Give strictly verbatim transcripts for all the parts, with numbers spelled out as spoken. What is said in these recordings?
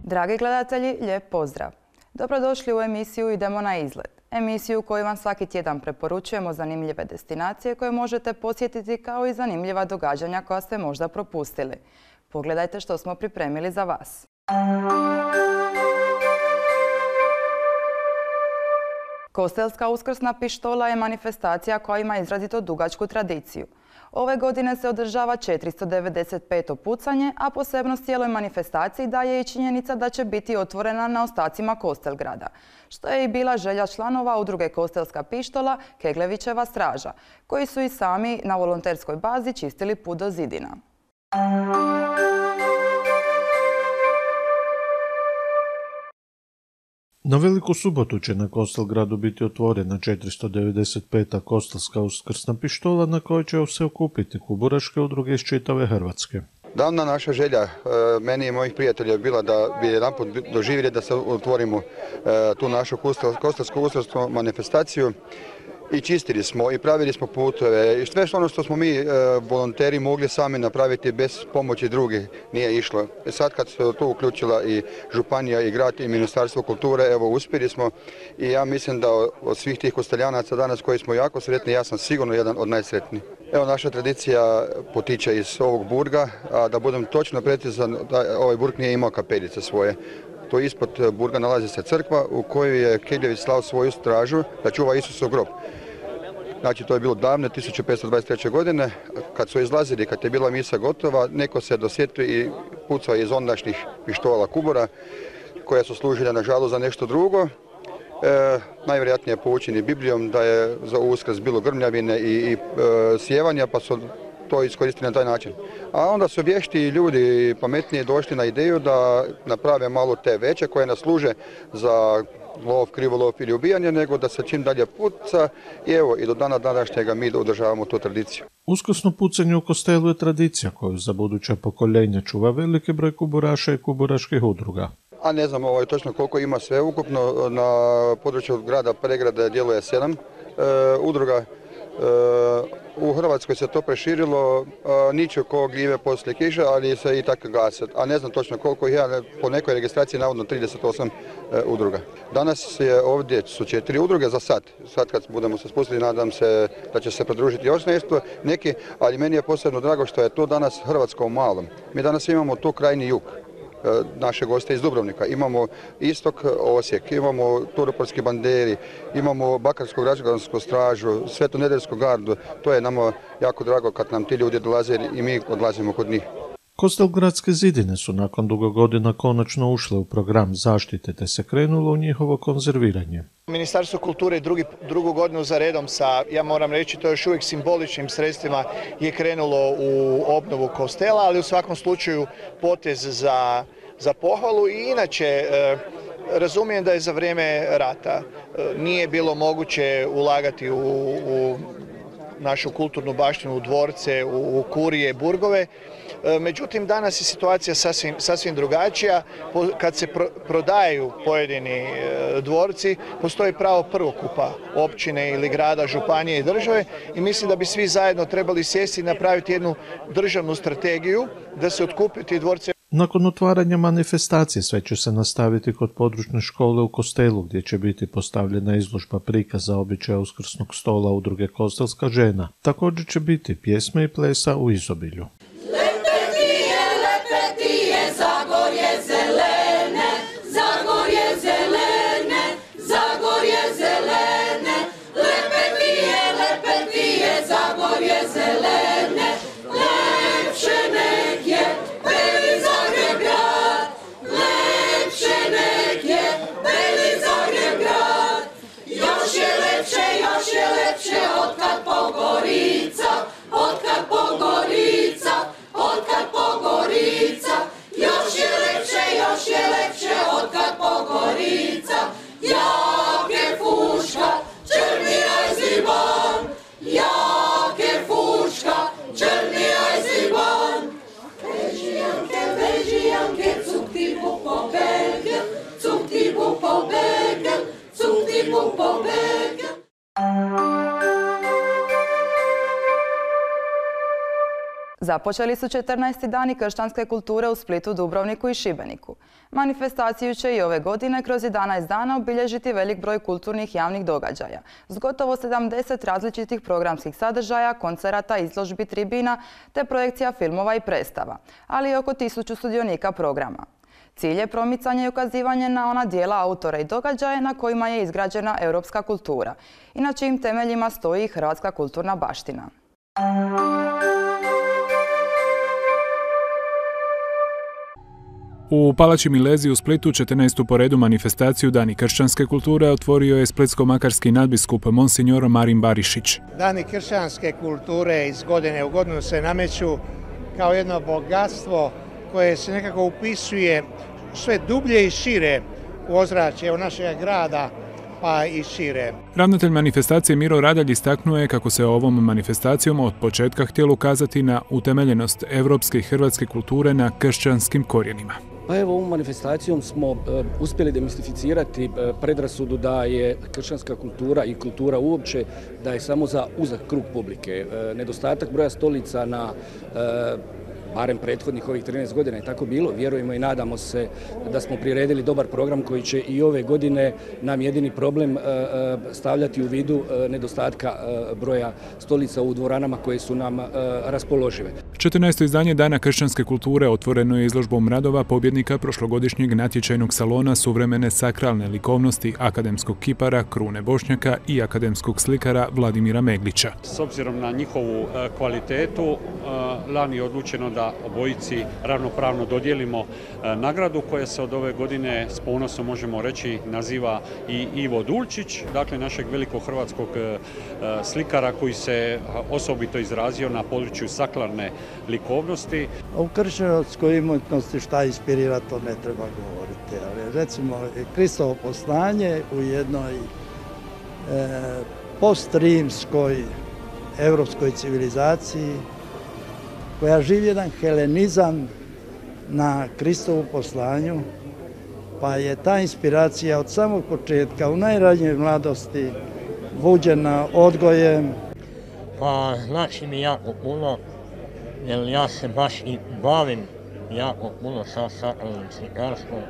Dragi gledatelji, lijep pozdrav. Dobrodošli u emisiju Idemo na izlet. Emisiju koju vam svaki tjedan preporučujemo zanimljive destinacije koje možete posjetiti kao i zanimljiva događanja koja ste možda propustili. Pogledajte što smo pripremili za vas. Kostelska uskrsna pištola je manifestacija koja ima izrazito dugačku tradiciju. Ove godine se održava četiristo devedeset peto pucanje, a posebnost cijeloj manifestaciji daje i činjenica da će biti otvorena na ostacima Kostelgrada, što je i bila želja članova udruge Kostelska pištola Keglevićeva straža, koji su i sami na volonterskoj bazi čistili put do zidina. Na Veliku subotu će na Kostelgradu biti otvorena četiristo devedeset peta Kostelska uskrsna pištola na kojoj će se okupiti kuburaške udruge iz čitave Hrvatske. Davna naša želja, meni i mojih prijatelja, je bila da bi jedanput doživjeli da se otvorimo tu našu Kostelsku uskrsnu manifestaciju. I čistili smo i pravili smo putove i sve ono što smo mi e, volonteri mogli sami napraviti bez pomoći drugih nije išlo. I sad kad se tu uključila i županija i grad i Ministarstvo kulture, evo uspjeli smo i ja mislim da od svih tih kosteljanaca danas koji smo jako sretni, ja sam sigurno jedan od najsretnijih. Evo, naša tradicija potiče iz ovog burga, a da budem točno precizan, ovaj burg nije imao kapeljice svoje. To ispod burga nalazi se crkva u kojoj je Kegljević slao svoju stražu da čuva Isusov grob. Znači, to je bilo davne tisuću petsto dvadeset treće. godine, kad su izlazili, kad je bila misa gotova, neko se dosjetio i pucao iz ondašnjih pištola kubura, koja su služila, nažalost, za nešto drugo. E, najvjerojatnije poučeni Biblijom da je za Uskrs bilo grmljavine i, i e, sjevanja, pa su to iskoristili na taj način. A onda su vješti ljudi pametnije došli na ideju da naprave malo te veće koje nas služe za lov, krivolov ili ubijanje, nego da se čim dalje puca i evo i do dana današnjega mi održavamo tu tradiciju. Uskrsno pucanje u Kostelu je tradicija koju za buduća pokoljenja čuva veliki broj kuburaša i kuburaških udruga. A ne znam ovaj, točno koliko ima sve ukupno, na području grada Pregrade djeluje sedam e, udruga. U Hrvatskoj se to preširilo, niču ko gljive poslije kiše, ali se i tako gase. A ne znam točno koliko ih je, po nekoj registraciji navodno trideset osam udruga. Danas je ovdje su četiri udruge za sad. Sad kad budemo se spustili, nadam se da će se pridružiti još nešto neki, ali meni je posebno drago što je to danas Hrvatska u malom. Mi danas imamo tu krajnji jug. Naše goste iz Dubrovnika. Imamo istok Osijek, imamo Turopoljski banderi, imamo Bakarsku građansku stražu, Svetonedeljsku gardu. To je nama jako drago kad nam ti ljudi dolaze i mi odlazimo kod njih. Kostelgradske zidine su nakon dugo godina konačno ušle u program zaštite te se krenulo u njihovo konzerviranje. Ministarstvo kulture drugi, drugu godinu za redom sa, ja moram reći, to još uvijek simboličnim sredstvima je krenulo u obnovu kostela, ali u svakom slučaju potez za, za pohvalu i inače e, razumijem da je za vrijeme rata e, nije bilo moguće ulagati u, u našu kulturnu baštinu, u dvorce, u, u kurije, burgove. Međutim, danas je situacija sasvim, sasvim drugačija. Kad se pro, prodaju pojedini dvorci, postoji pravo prvokupa općine ili grada, županije i države i mislim da bi svi zajedno trebali sjesti i napraviti jednu državnu strategiju da se otkupe ti dvorce. Nakon otvaranja manifestacije sve će se nastaviti kod područne škole u Kostelu, gdje će biti postavljena izložba prikaza običaja uskrsnog stola udruge Kostelska žena. Također će biti pjesme i plesa u izobilju. Započeli su četrnaesti dani kršćanske kulture u Splitu, Dubrovniku i Šibeniku. Manifestaciju će i ove godine kroz jedanaest dana obilježiti velik broj kulturnih javnih događaja s gotovo sedamdeset različitih programskih sadržaja, koncerata, izložbi, tribina te projekcija filmova i predstava, ali i oko tisuću sudionika programa. Cilj je promicanje i ukazivanje na ona dijela, autora i događaje na kojima je izgrađena europska kultura i na čijim temeljima stoji hrvatska kulturna baština. U Palači Milezi u Splitu četrnaestu po redu manifestaciju Dani kršćanske kulture otvorio je splitsko-makarski nadbiskup Monsignor Marin Barišić. Dani kršćanske kulture iz godine u godinu se nameću kao jedno bogatstvo koje se nekako upisuje sve dublje i šire u ozračje našeg grada, pa i šire. Ravnatelj manifestacije Miro Radalj istaknuo je kako se ovom manifestacijom od početka htjelo ukazati na utemeljenost evropske i hrvatske kulture na kršćanskim korijenima. Pa evo, ovom manifestacijom smo uh, uspjeli demistificirati uh, predrasudu da je kršćanska kultura i kultura uopće da je samo za uzak krug publike. Uh, nedostatak broja stolica na uh, barem prethodnih ovih trinaest godina je tako bilo. Vjerujemo i nadamo se da smo priredili dobar program koji će i ove godine nam jedini problem stavljati u vidu nedostatka broja stolica u dvoranama koje su nam raspoložive. četrnaesto izdanje Dana kršćanske kulture otvoreno je izložbom radova pobjednika prošlogodišnjeg natječajnog salona suvremene sakralne likovnosti akademskog kipara Krune Bošnjaka i akademskog slikara Vladimira Meglića. S obzirom na njihovu kvalitetu, lani je odlučeno da obojici ravnopravno dodijelimo nagradu koja se od ove godine s ponosom možemo reći naziva i Ivo Dulčić, dakle našeg velikog hrvatskog slikara koji se osobito izrazio na području sakralne likovnosti. U kršćanskoj umjetnosti šta inspirira, to ne treba govoriti, ali recimo Kristovo poslanje u jednoj e, postrimskoj europskoj civilizaciji koja živi jedan helenizam na Kristovu poslanju, pa je ta inspiracija od samog početka, u najranijoj mladosti, vođena odgojem. Pa znači mi jako puno, jer ja se baš i bavim jako puno sa sakralnim slikarstvom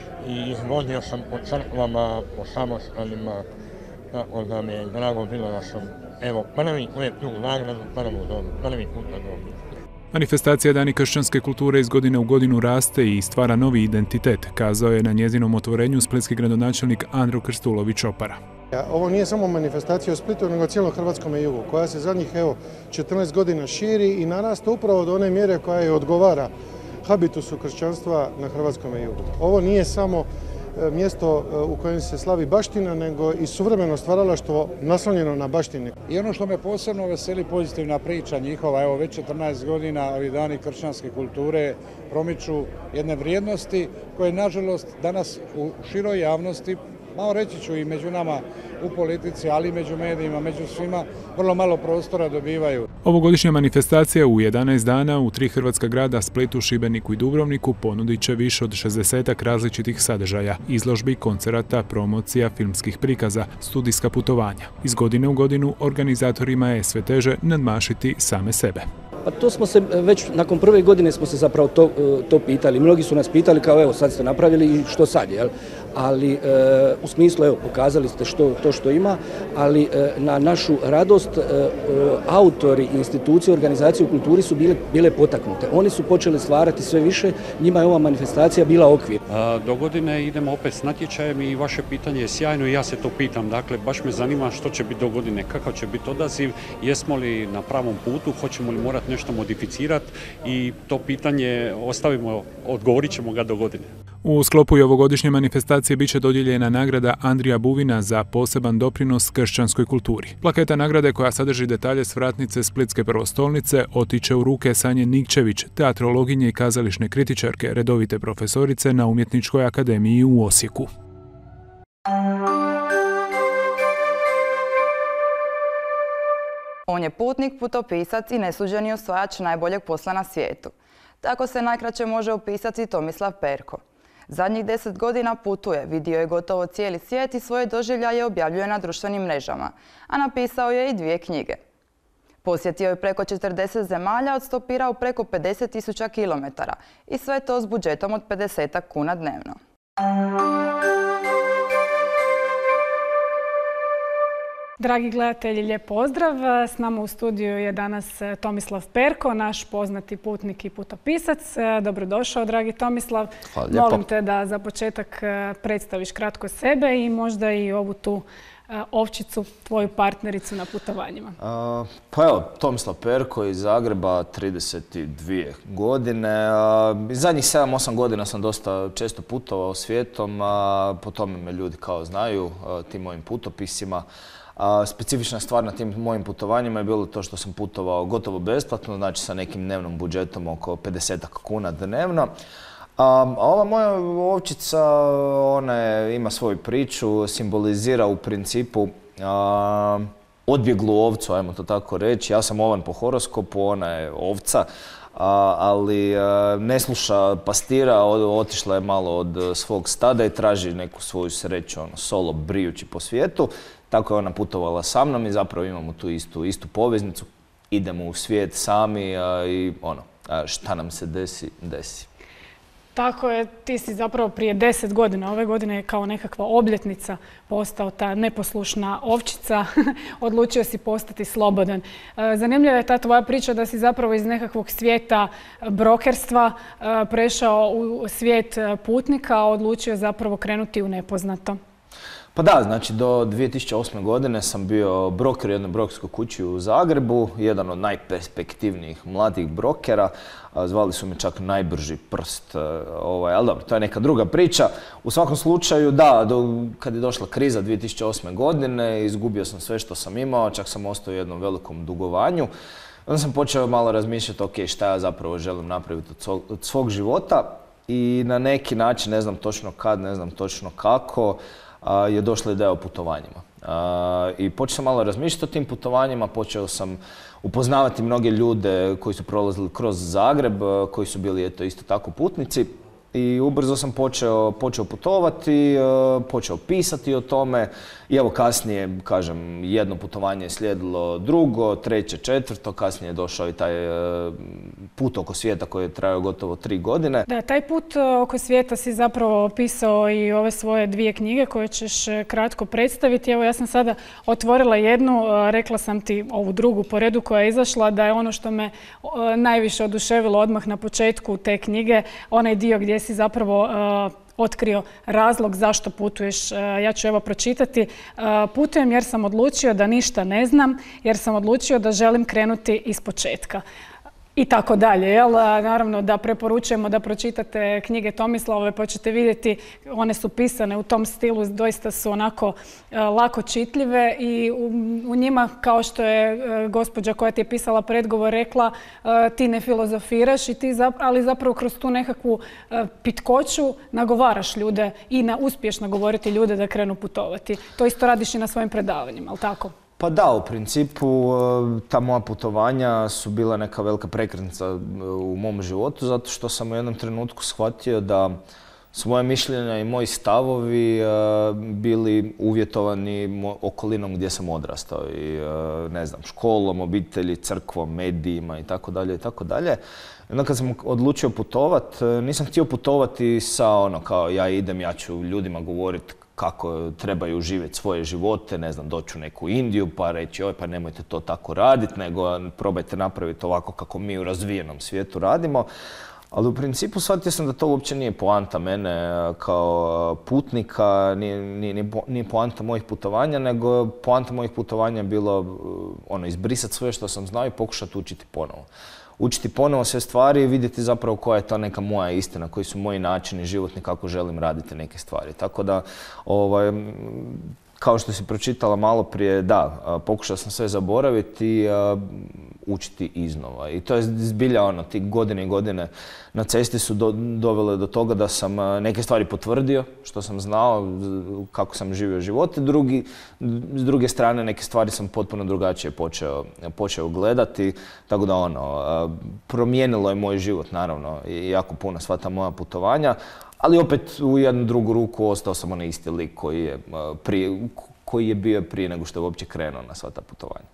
i izvodio sam po crkvama, po samostalima, tako da mi je drago bilo da sam, evo, prvi uvijek tu nagradu, prvu dobu, prvi put na dobu. Manifestacija Dani kršćanske kulture iz godine u godinu raste i stvara novi identitet, kazao je na njezinom otvorenju splitski gradonačelnik Andro Krstulović-Opara. Ovo nije samo manifestacija u Splitu, nego cijelom hrvatskom jugu, koja se zadnjih evo, četrnaest godina širi i narasta upravo do one mjere koja je odgovara habitusu kršćanstva na hrvatskom jugu. Ovo nije samo mjesto u kojem se slavi baština, nego i suvremeno stvaralaštvo naslonjeno na baštini. I ono što me posebno veseli, pozitivna priča njihova, evo već četrnaest godina ovi dani kršćanske kulture promiču jedne vrijednosti koje nažalost danas u široj javnosti, malo reći ću i među nama u politici, ali i među medijima, među svima, vrlo malo prostora dobivaju. Ovogodišnja manifestacija u jedanaest dana u tri hrvatska grada, Splitu, Šibeniku i Dubrovniku, ponudit će više od šezdesetak različitih sadržaja, izložbi, koncerata, promocija, filmskih prikaza, studijska putovanja. Iz godine u godinu organizatorima je sve teže nadmašiti same sebe. Pa to smo se već nakon prve godine smo se zapravo to, to pitali. Mnogi su nas pitali kao evo sad ste napravili i što sad, jel? Ali e, u smislu evo pokazali ste što, to što ima, ali e, na našu radost e, e, autori, institucije, organizacije u kulturi su bile, bile potaknute. Oni su počeli stvarati sve više, njima je ova manifestacija bila okvir. A, do godine idemo opet s natječajem i vaše pitanje je sjajno i ja se to pitam. Dakle, baš me zanima što će biti do godine, kakav će biti odaziv, jesmo li na pravom putu, hoćemo li morati nešto modificirati i to pitanje ostavimo, odgovorit ćemo ga do godine. U sklopu i ovogodišnje manifestacije biće dodijeljena nagrada Andrija Buvina za poseban doprinos kršćanskoj kulturi. Plaketa nagrade koja sadrži detalje s vratnice Splitske prvostolnice otiče u ruke Sanje Nikčević, teatrologinje i kazališne kritičarke, redovite profesorice na Umjetničkoj akademiji u Osijeku. On je putnik, putopisac i nesuđeni osvajač najboljeg posla na svijetu. Tako se najkraće može opisati Tomislav Perko. Zadnjih deset godina putuje, vidio je gotovo cijeli svijet i svoje doživljaje objavljuje na društvenim mrežama, a napisao je i dvije knjige. Posjetio je preko četrdeset zemalja, odstopirao preko pedeset tisuća kilometara i sve to s budžetom od pedeset kuna dnevno. Dragi gledatelji, lijep pozdrav. S nama u studiju je danas Tomislav Perko, naš poznati putnik i putopisac. Dobrodošao, dragi Tomislav. Hvala lijepo. Molim te da za početak predstaviš kratko sebe i možda i ovu tu ovčicu, tvoju partnericu na putovanjima. Uh, pa evo, Tomislav Perko iz Zagreba, trideset dvije godine. Uh, zadnjih sedam osam godina sam dosta često putovao svijetom, uh, po tome me ljudi kao znaju, uh, tim mojim putopisima. Uh, specifična stvar na tim mojim putovanjima je bilo to što sam putovao gotovo besplatno, znači sa nekim dnevnom budžetom oko pedeset kuna dnevno. A ova moja ovčica, ona je, ima svoju priču, simbolizira u principu a, odbjeglu ovcu, ajmo to tako reći. Ja sam ovan po horoskopu, ona je ovca, a, ali a, ne sluša pastira, otišla je malo od svog stada i traži neku svoju sreću, ono, solo brijući po svijetu. Tako je ona putovala sa mnom i zapravo imamo tu istu, istu poveznicu. Idemo u svijet sami a, i ono, a, šta nam se desi, desi. Tako je, ti si zapravo prije deset godina, ove godine je kao nekakva obljetnica postao ta neposlušna ovčica, odlučio si postati slobodan. Zanimljiva je ta tvoja priča da si zapravo iz nekakvog svijeta brokerstva prešao u svijet putnika, a odlučio zapravo krenuti u nepoznato. Pa da, znači do dvije tisuće osme. godine sam bio broker u jednoj brokerskoj kući u Zagrebu, jedan od najperspektivnijih mladih brokera. Zvali su me čak najbrži prst, ovaj, ali dobro, to je neka druga priča. U svakom slučaju, da, do, kad je došla kriza dvije tisuće osme. godine, izgubio sam sve što sam imao, čak sam ostao u jednom velikom dugovanju. Onda sam počeo malo razmišljati, ok, šta ja zapravo želim napraviti od svog, od svog života i na neki način, ne znam točno kad, ne znam točno kako, je došla ideja o putovanjima. I počeo sam malo razmišljati o tim putovanjima, počeo sam upoznavati mnoge ljude koji su prolazili kroz Zagreb, koji su bili eto, isto tako putnici. I ubrzo sam počeo, počeo putovati, počeo pisati o tome i evo kasnije, kažem, jedno putovanje je slijedilo drugo, treće, četvrto, kasnije je došao i taj put oko svijeta koji je trajao gotovo tri godine. Da, taj put oko svijeta si zapravo opisao i ove svoje dvije knjige koje ćeš kratko predstaviti. Evo ja sam sada otvorila jednu, rekla sam ti ovu drugu po redu koja je izašla, da je ono što me najviše oduševilo odmah na početku te knjige, onaj dio gdje si zapravo uh, otkrio razlog zašto putuješ. Uh, ja ću evo pročitati. Uh, putujem jer sam odlučio da ništa ne znam, jer sam odlučio da želim krenuti ispočetka. I tako dalje, jel? Naravno da preporučujemo da pročitate knjige Tomislave pa ćete vidjeti, one su pisane u tom stilu, doista su onako uh, lako čitljive i u, u njima, kao što je uh, gospođa koja ti je pisala predgovor rekla, uh, ti ne filozofiraš, i ti zapravo, ali zapravo kroz tu nekakvu uh, pitkoću nagovaraš ljude i na uspješno govoriti ljude da krenu putovati. To isto radiš i na svojim predavanjima, ali tako? Pa da, u principu ta moja putovanja su bila neka velika prekretnica u mom životu zato što sam u jednom trenutku shvatio da su moje mišljenja i moji stavovi bili uvjetovani okolinom gdje sam odrastao i ne znam, školom, obitelji, crkvom, medijima i tako dalje i tako dalje. Onda kad sam odlučio putovat, nisam htio putovati sa ono kao ja idem, ja ću ljudima govoriti kako trebaju živjeti svoje živote, ne znam, doći u neku Indiju pa reći oj pa nemojte to tako raditi, nego probajte napraviti ovako kako mi u razvijenom svijetu radimo. Ali u principu shvatio sam da to uopće nije poanta mene kao putnika, nije, nije, nije poanta mojih putovanja, nego poanta mojih putovanja je bilo ono, izbrisati sve što sam znao i pokušati učiti ponovo. Učiti ponovo sve stvari i vidjeti zapravo koja je ta neka moja istina, koji su moji načini životni, kako želim raditi neke stvari. Tako da, ovaj, kao što si pročitala malo prije, da, pokušao sam sve zaboraviti i učiti iznova. I to je zbilja ono, ti godine i godine na cesti su do, dovele do toga da sam neke stvari potvrdio, što sam znao, kako sam živio život. Drugi, s druge strane, neke stvari sam potpuno drugačije počeo, počeo gledati. Tako da ono, promijenilo je moj život, naravno, i jako puno sva ta moja putovanja. Ali opet u jednu drugu ruku ostao sam onaj isti lik koji je, prije, koji je bio prije nego što je uopće krenuo na sva ta putovanja.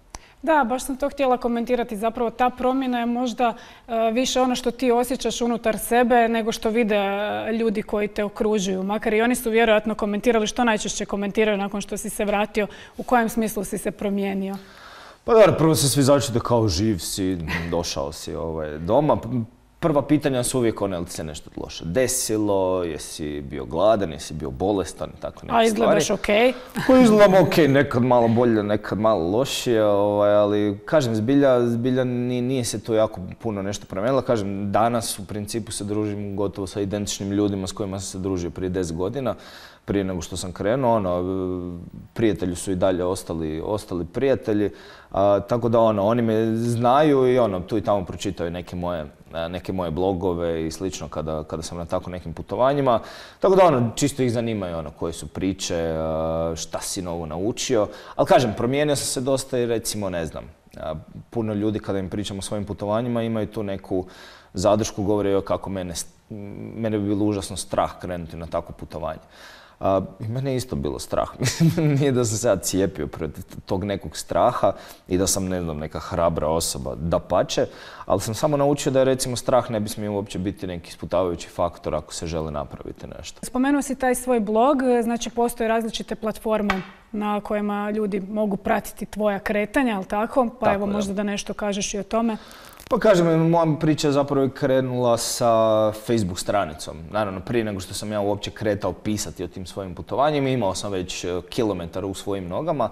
Da, baš sam to htjela komentirati. Zapravo ta promjena je možda više ono što ti osjećaš unutar sebe nego što vide ljudi koji te okružuju. Makar i oni su vjerojatno komentirali, što najčešće komentiraju nakon što si se vratio, u kojem smislu si se promijenio? Pa dobro, prvo se svi začude kao živ si, došao si ovaj, doma. Prva pitanja su uvijek one, li se nešto loše desilo, jesi bio gladan, jesi bio bolestan i tako neke stvari. A izgledaš okej? Pa izgledam okej, nekad malo bolje, nekad malo lošije, ovaj, ali kažem, zbilja, zbilja nije, nije se to jako puno nešto promijenilo. Kažem, danas u principu se družim gotovo sa identičnim ljudima s kojima sam se družio prije deset godina. Prije nego što sam krenuo, ono, prijatelji su i dalje ostali, ostali prijatelji, a, tako da ono, oni me znaju i ono, tu i tamo pročitaju neke moje, neke moje blogove i slično kada, kada sam na tako nekim putovanjima. Tako da ono, čisto ih zanimaju ono, koje su priče, šta si novo naučio. Ali kažem, promijenio sam se dosta i recimo, ne znam, puno ljudi kada im pričam o svojim putovanjima imaju tu neku zadršku, govore kako mene, mene bi bilo užasno strah krenuti na takvo putovanje. Uh, mene je isto bilo strah. Nije da sam se ja cijepio protiv tog nekog straha i da sam, ne znam, neka hrabra osoba, dapače, ali sam samo naučio da je recimo strah ne bi smio uopće biti neki isputavajući faktor ako se želi napraviti nešto. Spomenuo si taj svoj blog, znači postoje različite platforme na kojima ljudi mogu pratiti tvoja kretanja, ali tako? Pa tako, evo možda ja. Da nešto kažeš i o tome. Pa kažem, moja priča je zapravo krenula sa Facebook stranicom. Naravno, prije nego što sam ja uopće kretao pisati o tim svojim putovanjima, imao sam već kilometar u svojim nogama.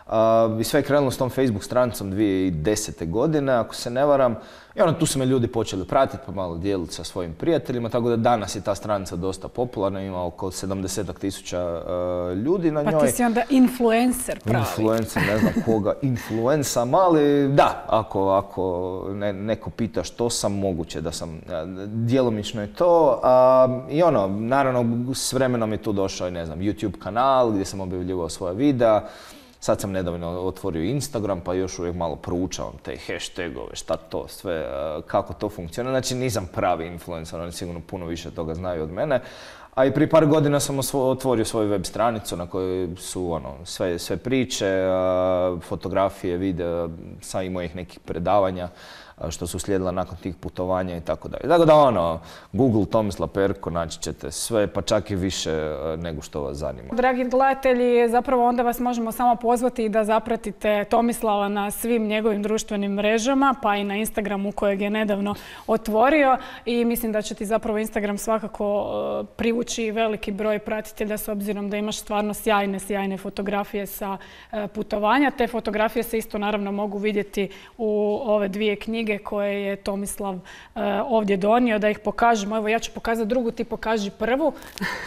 I sve je krenulo s tom Facebook stranicom dvije tisuće desete. godine, ako se ne varam. I ono, tu su me ljudi počeli pratiti, pa malo dijeliti sa svojim prijateljima, tako da danas je ta stranica dosta popularna, ima oko sedamdeset tisuća uh, ljudi na njoj. Pa ti si onda influencer pravi. Influencer, ne znam koga influensam, ali da, ako, ako ne, neko pita što sam, moguće da sam, djelomično je to. Uh, I ono, naravno, s vremenom je tu došao i ne znam, YouTube kanal gdje sam objavljivao svoja videa. Sad sam nedavno otvorio Instagram, pa još uvijek malo proučavam te hashtagove, šta to sve, kako to funkcionira. Znači nisam pravi influencer, oni sigurno puno više toga znaju od mene. A i prije par godina sam otvorio svoju web stranicu na kojoj su ono, sve, sve priče, fotografije, videa, sa i mojih nekih predavanja što su slijedila nakon tih putovanja i tako dalje. Tako da ono, Google Tomislav Perko naći ćete sve, pa čak i više nego što vas zanima. Dragi gledatelji, zapravo onda vas možemo samo pozvati da zapratite Tomislava na svim njegovim društvenim mrežama, pa i na Instagramu kojeg je nedavno otvorio i mislim da će ti zapravo Instagram svakako privući veliki broj pratitelja s obzirom da imaš stvarno sjajne, sjajne fotografije sa putovanja. Te fotografije se isto naravno mogu vidjeti u ove dvije knjige koje je Tomislav uh, ovdje donio, da ih pokažemo. Evo, ja ću pokazati drugu, ti pokaži prvu. uh,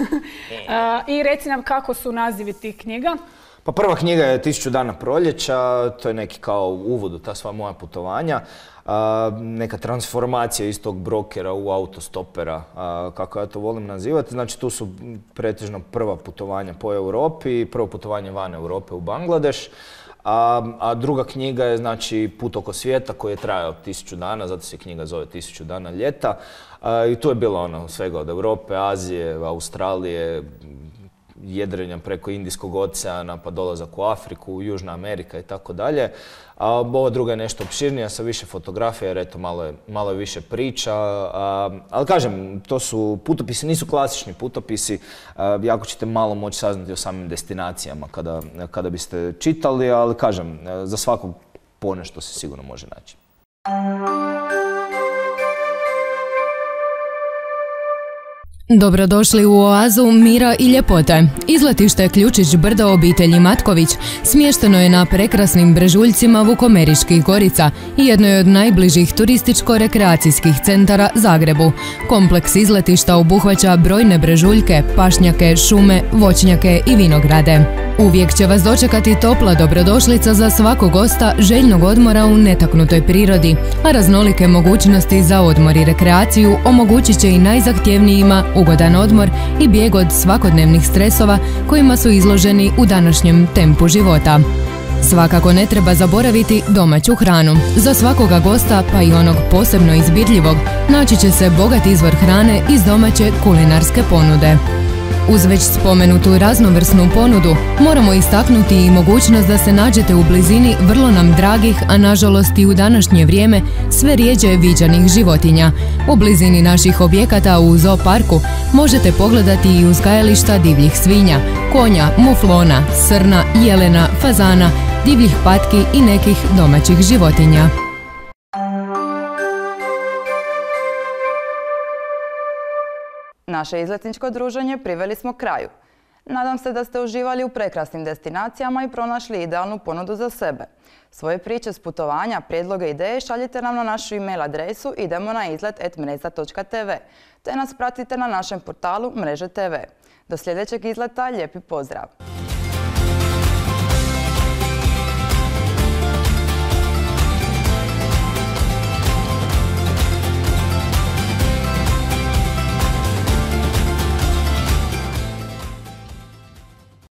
I reci nam kako su nazivi tih knjiga. Pa prva knjiga je Tisuću dana proljeća, to je neki kao uvod u ta sva moja putovanja. Uh, neka transformacija iz tog brokera u autostopera, uh, kako ja to volim nazivati. Znači tu su pretežno prva putovanja po Europi i prvo putovanje van Europe u Bangladeš. A, a druga knjiga je znači Put oko svijeta koji je trajao tisuću dana, zato se knjiga zove Tisuću dana ljeta. A, I tu je bilo ono svega od Europe, Azije, Australije, jedrenja preko Indijskog oceana pa dolazak u Afriku, Južna Amerika i tako dalje. A ova druga je nešto opširnija sa više fotografija jer eto malo je, malo je više priča. A, ali kažem, to su putopisi, nisu klasični putopisi. A, jako ćete malo moći saznati o samim destinacijama kada, kada biste čitali, ali kažem, za svakog ponešto se sigurno može naći. Dobrodošli u oazu mira i ljepote. Izletište Ključić brdo obitelji Matković smješteno je na prekrasnim brežuljcima Vukomeričkih gorica i jednoj od najbližih turističko-rekreacijskih centara Zagrebu. Kompleks izletišta obuhvaća brojne brežuljke, pašnjake, šume, voćnjake i vinograde. Uvijek će vas dočekati topla dobrodošlica za svakog gosta željnog odmora u netaknutoj prirodi, a raznolike mogućnosti za odmor i rekreaciju omogućit će i najzahtjevnijima ugodan odmor i bijeg od svakodnevnih stresova kojima su izloženi u današnjem tempu života. Svakako ne treba zaboraviti domaću hranu. Za svakoga gosta, pa i onog posebno izbirljivog, naći će se bogat izvor hrane iz domaće kulinarske ponude. Uz već spomenutu raznovrsnu ponudu, moramo istaknuti i mogućnost da se nađete u blizini vrlo nam dragih, a nažalost i u današnje vrijeme sve rjeđe viđanih životinja. U blizini naših objekata u zooparku možete pogledati i uzgajališta divljih svinja, konja, muflona, srna, jelena, fazana, divljih patki i nekih domaćih životinja. Naše izletničko druženje priveli smo kraju. Nadam se da ste uživali u prekrasnim destinacijama i pronašli idealnu ponudu za sebe. Svoje priče s putovanja, prijedloge i ideje šaljite nam na našu e-mail adresu idemo na izlet et mreza točka tv te nas pratite na našem portalu Mreže te ve. Do sljedećeg izleta, lijepi pozdrav!